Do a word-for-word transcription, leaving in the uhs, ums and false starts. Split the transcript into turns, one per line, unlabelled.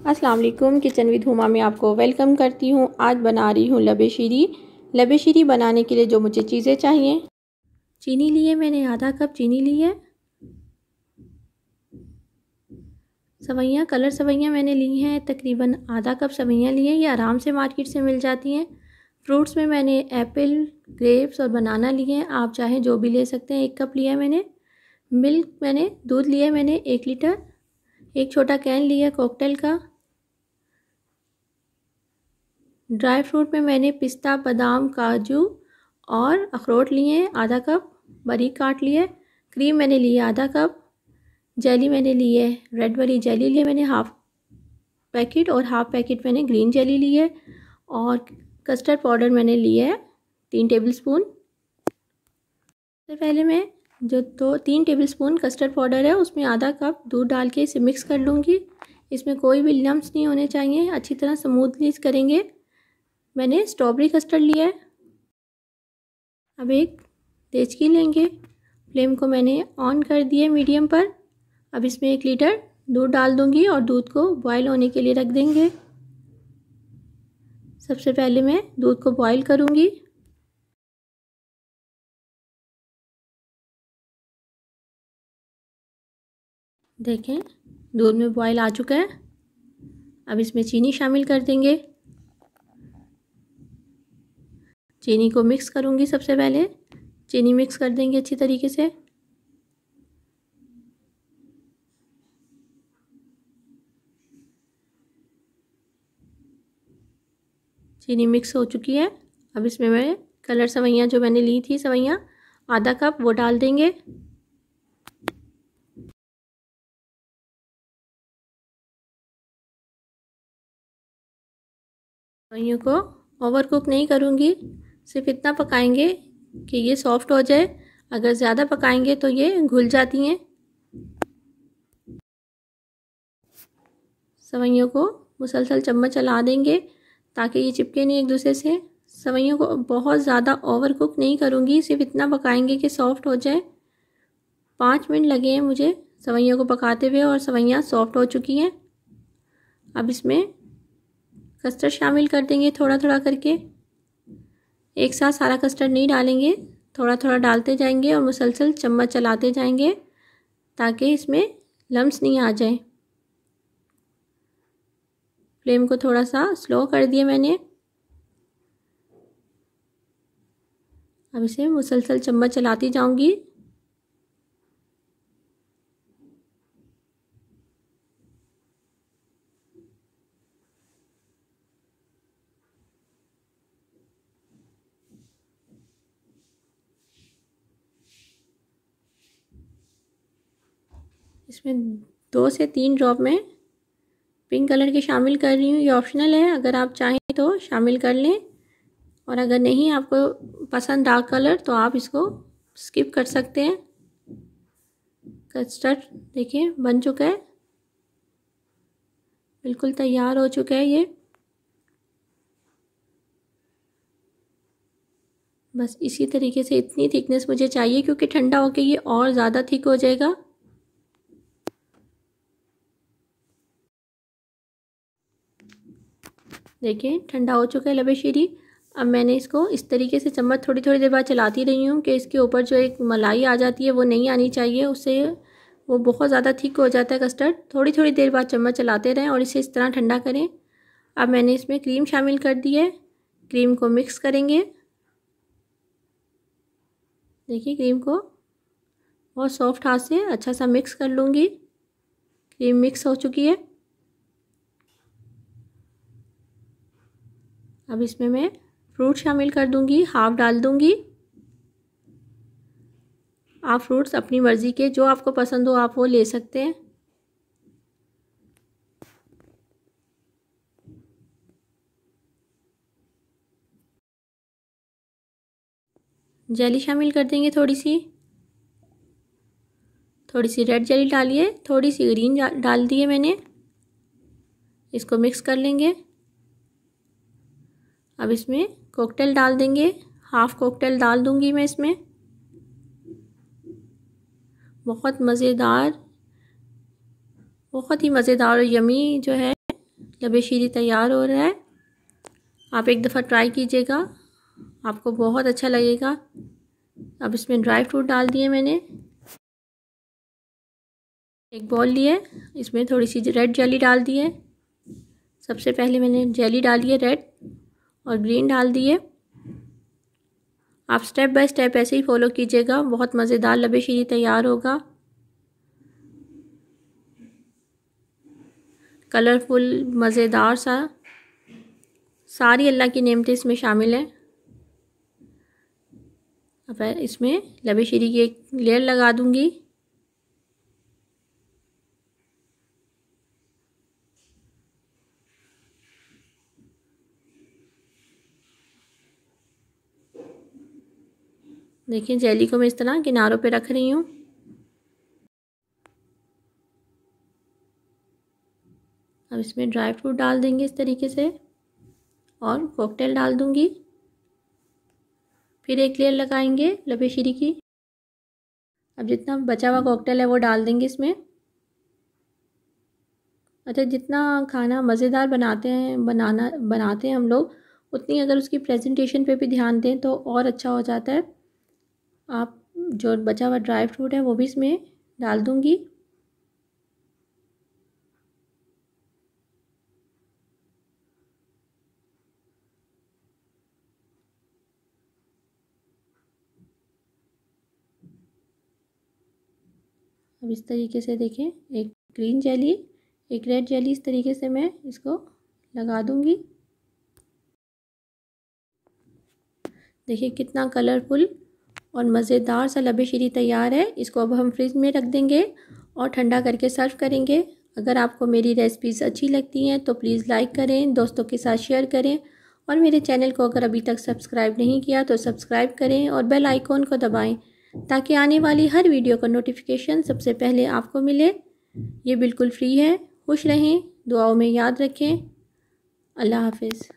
अस्सलाम वालेकुम। Kitchen with Huma में आपको वेलकम करती हूँ। आज बना रही हूँ लबे-शीरी। लबे-शीरी बनाने के लिए जो मुझे चीज़ें चाहिए, चीनी ली है मैंने, आधा कप चीनी ली है। सवैयाँ, कलर सवैयाँ मैंने ली हैं, तकरीबन आधा कप सवैयाँ ली हैं। ये आराम से मार्केट से मिल जाती हैं। फ्रूट्स में मैंने एप्पल, ग्रेप्स और बनाना लिए हैं, आप चाहें जो भी ले सकते हैं। एक कप लिया है मैंने। मिल्क मैंने, दूध लिया है मैंने एक लीटर। एक छोटा कैन लिया कॉकटेल का। ड्राई फ्रूट में मैंने पिस्ता, बादाम, काजू और अखरोट लिए हैं, आधा कप बारीक काट लिए। क्रीम मैंने ली है आधा कप। जेली मैंने ली है, रेड वाली जेली ली है मैंने हाफ पैकेट, और हाफ पैकेट मैंने ग्रीन जेली ली है। और कस्टर्ड पाउडर मैंने लिया है तीन टेबलस्पून। सबसे पहले मैं जो दो तीन टेबलस्पून कस्टर्ड पाउडर है उसमें आधा कप दूध डाल के इसे मिक्स कर लूँगी। इसमें कोई भी लम्स नहीं होने चाहिए, अच्छी तरह स्मूथली करेंगे। मैंने स्ट्रॉबेरी कस्टर्ड लिया है। अब एक देचकी लेंगे, फ्लेम को मैंने ऑन कर दिया मीडियम पर। अब इसमें एक लीटर दूध डाल दूंगी और दूध को बॉईल होने के लिए रख देंगे। सबसे पहले मैं दूध को बॉईल करूंगी। देखें, दूध में बॉईल आ चुका है। अब इसमें चीनी शामिल कर देंगे। चीनी को मिक्स करूंगी। सबसे पहले चीनी मिक्स कर देंगे अच्छी तरीके से। चीनी मिक्स हो चुकी है। अब इसमें मैं कलर सवैयाँ जो मैंने ली थी सवैयाँ आधा कप वो डाल देंगे। सवैयों को ओवर कुक नहीं करूँगी, सिर्फ इतना पकाएंगे कि ये सॉफ्ट हो जाए। अगर ज़्यादा पकाएंगे तो ये घुल जाती हैं। सवैयों को मुसलसल चम्मच चला देंगे ताकि ये चिपके नहीं एक दूसरे से। सवैयों को बहुत ज़्यादा ओवर कुक नहीं करूँगी, सिर्फ इतना पकाएंगे कि सॉफ्ट हो जाए। पाँच मिनट लगे हैं मुझे सवैयों को पकाते हुए और सवैयाँ सॉफ्ट हो चुकी हैं। अब इसमें कस्टर्ड शामिल कर देंगे थोड़ा थोड़ा करके। एक साथ सारा कस्टर्ड नहीं डालेंगे, थोड़ा थोड़ा डालते जाएंगे और मुसलसल चम्मच चलाते जाएंगे ताकि इसमें लम्स नहीं आ जाए। फ्लेम को थोड़ा सा स्लो कर दिया मैंने। अब इसे मुसलसल चम्मच चलाती जाऊंगी। इसमें दो से तीन ड्रॉप में पिंक कलर के शामिल कर रही हूँ। ये ऑप्शनल है, अगर आप चाहें तो शामिल कर लें, और अगर नहीं आपको पसंद डार्क कलर तो आप इसको स्किप कर सकते हैं। कस्टर्ड देखिए बन चुका है, बिल्कुल तैयार हो चुका है ये। बस इसी तरीके से इतनी थिकनेस मुझे चाहिए, क्योंकि ठंडा होके ये और ज़्यादा थिक हो जाएगा। देखिए ठंडा हो चुका है लबे-शीरी। अब मैंने इसको इस तरीके से चम्मच थोड़ी थोड़ी देर बाद चलाती रही हूँ कि इसके ऊपर जो एक मलाई आ जाती है वो नहीं आनी चाहिए, उससे वो बहुत ज़्यादा थिक हो जाता है कस्टर्ड। थोड़ी थोड़ी देर बाद चम्मच चलाते रहें और इसे इस तरह ठंडा करें। अब मैंने इसमें क्रीम शामिल कर दी है। क्रीम को मिक्स करेंगे। देखिए क्रीम को बहुत सॉफ्ट हाथ से अच्छा सा मिक्स कर लूँगी। क्रीम मिक्स हो चुकी है। अब इसमें मैं फ्रूट शामिल कर दूंगी, हाफ डाल दूंगी। आप फ्रूट्स अपनी मर्ज़ी के जो आपको पसंद हो आप वो ले सकते हैं। जेली शामिल कर देंगे थोड़ी सी। थोड़ी सी रेड जेली डालिए, थोड़ी सी ग्रीन डाल दी है मैंने। इसको मिक्स कर लेंगे। अब इसमें कॉकटेल डाल देंगे, हाफ कॉकटेल डाल दूंगी मैं इसमें। बहुत मज़ेदार, बहुत ही मज़ेदार और यमी जो है लबे-शीरी तैयार हो रहा है। आप एक दफ़ा ट्राई कीजिएगा, आपको बहुत अच्छा लगेगा। अब इसमें ड्राई फ्रूट डाल दिए मैंने। एक बॉल लिए, इसमें थोड़ी सी रेड जेली डाल दी है। सबसे पहले मैंने जेली डाली है रेड और ग्रीन डाल दिए। आप स्टेप बाय स्टेप ऐसे ही फॉलो कीजिएगा, बहुत मज़ेदार लबे-शीरी तैयार होगा। कलरफुल मज़ेदार सा, सारी अल्लाह की नेमतें इसमें शामिल हैं। अब इसमें लबे-शीरी की एक लेयर लगा दूंगी। देखिए जेली को मैं इस तरह किनारों पे रख रही हूँ। अब इसमें ड्राई फ्रूट डाल देंगे इस तरीके से और कॉकटेल डाल दूंगी। फिर एक लेयर लगाएंगे लबे-शीरी की। अब जितना बचा हुआ कॉकटेल है वो डाल देंगे इसमें। अच्छा, जितना खाना मज़ेदार बनाते हैं बनाना बनाते हैं हम लोग, उतनी अगर उसकी प्रेजेंटेशन पे भी ध्यान दें तो और अच्छा हो जाता है। आप जो बचा हुआ ड्राई फ्रूट है वो भी इसमें डाल दूंगी। अब इस तरीके से देखें, एक ग्रीन जेली, एक रेड जेली, इस तरीके से मैं इसको लगा दूंगी। देखिए कितना कलरफुल और मज़ेदार सा लबे-शीरी तैयार है। इसको अब हम फ्रिज में रख देंगे और ठंडा करके सर्व करेंगे। अगर आपको मेरी रेसिपीज़ अच्छी लगती हैं तो प्लीज़ लाइक करें, दोस्तों के साथ शेयर करें और मेरे चैनल को अगर अभी तक सब्सक्राइब नहीं किया तो सब्सक्राइब करें और बेल आइकॉन को दबाएं ताकि आने वाली हर वीडियो का नोटिफिकेशन सबसे पहले आपको मिले। ये बिल्कुल फ्री है। खुश रहें, दुआओं में याद रखें। अल्लाह हाफिज़।